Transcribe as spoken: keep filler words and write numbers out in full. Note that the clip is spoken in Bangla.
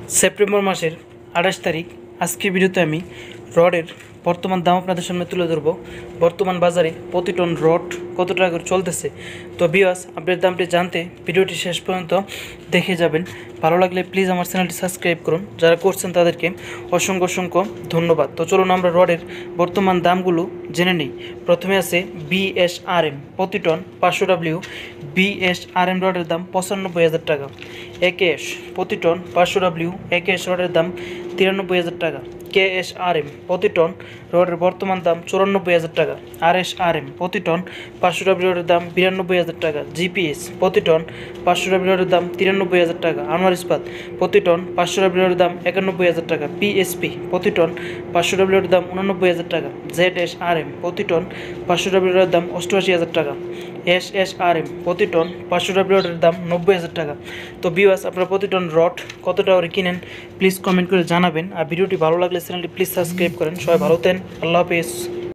সেপ্টেম্বর মাসের আঠাশ তারিখ আজকের ভিডিওতে আমি রডের বর্তমান দাম আপনাদের সামনে তুলে ধরবো। বর্তমান বাজারে প্রতি টন রড কত টাকা করে চলতেছে। তো ভিউয়ার্স, আপডেট দামটি জানতে ভিডিওটি শেষ পর্যন্ত দেখে যাবেন। ভালো লাগলে প্লিজ আমার চ্যানেলটি সাবস্ক্রাইব করুন, যারা করছেন তাদেরকে অসংখ্য অসংখ্য ধন্যবাদ। তো চলুন আমরা রডের বর্তমান দামগুলো জেনে নিই। প্রথমে আছে বিএসআরএম প্রতি টন পাঁচশো ডাব্লিউ। বিএসআরএম রডের দাম পঁচানব্বই হাজার টাকা। একেএস প্রতি টন পাঁচশো ডাব্লিউ। একেএস রডের দাম তিরানব্বই হাজার টাকা। কেএসআরএম প্রতি টন রডের বর্তমান দাম চুরানব্বই হাজার টাকা। আরএসআরএম প্রতি টন পাঁচশো ডাব্লিউ রডের দাম বিরানব্বই হাজার টাকা। জিপিএস প্রতি টন পাঁচশো ডাব্লিউ রডের দাম তিরানব্বই হাজার টাকা। আনোয়ার ইস্পাত প্রতি টন পাঁচশো ডাব্লিউ রডের দাম একানব্বই হাজার টাকা। পিএসপি প্রতি টন পাঁচশো ডাব্লিউ রডের দাম উননব্বই হাজার টাকা। জেডএসআরএম প্রতি টন পাঁচশো ডাব্লিউ রডের দাম অষ্টআশি হাজার টাকা। এসএসআরএম প্রতি টন পাঁচশো ডাব্লিউ রডের দাম নব্বই হাজার টাকা। তো ভিউয়ার্স, আপনারা প্রতি টন রড কত টাকা করে কিনেন প্লিজ কমেন্ট করে জানাবেন। আর ভিডিওটি ভালো লাগলে চ্যানেলটি প্লিজ সাবস্ক্রাইব করেন। সবাই ভালো থাকেন, আল্লাহ হাফেজ।